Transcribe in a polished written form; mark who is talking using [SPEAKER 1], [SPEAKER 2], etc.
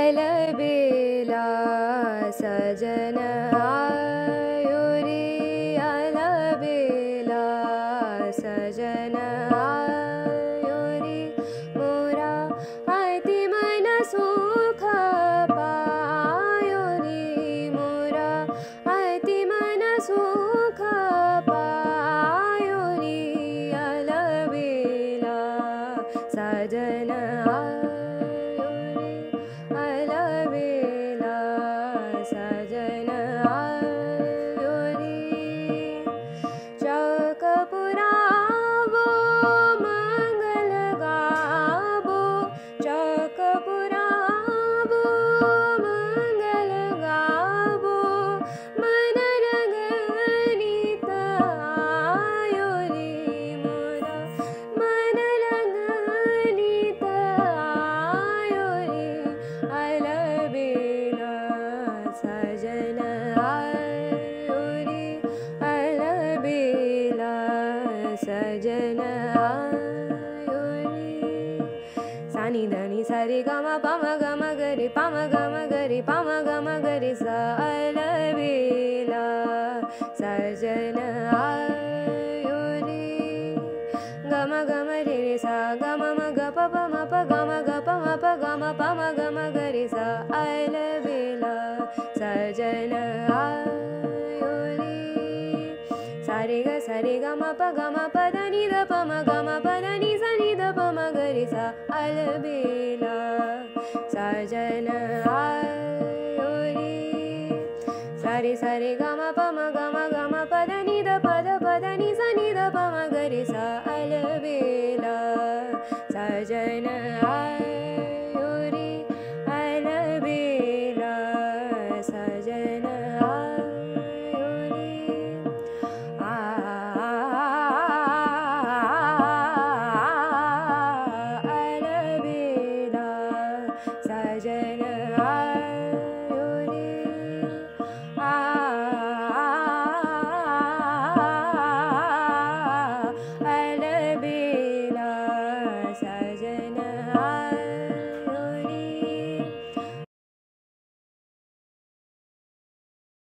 [SPEAKER 1] अलबेला सजन आयो रे अलबेला सजन आयो रे मोरा अति मन सुख पायो रे मोरा अति मन सुख पायो रे अलबेला सजन सजन आयो रे सानी धनी सारे गमा पम गम गरे पम गम गरे पम गम गरे सा अलबेला सजन आयो रे गम गम रे रे सा गम म ग प प म प गम ग प म प गम प म गम गरे सा अलबेला सजन आयो रे सारे ग म प ग म प द नि द प म ग म प द नि सा नि द प म ग रे सा अलबेला सजन आयो रे सारे ग म प म ग म प द नि द प नि सा नि द प म ग रे सा अलबेला सजन आयो रे अलबेला सजन आयो रे अलबेला सजन आयो रे अलबेला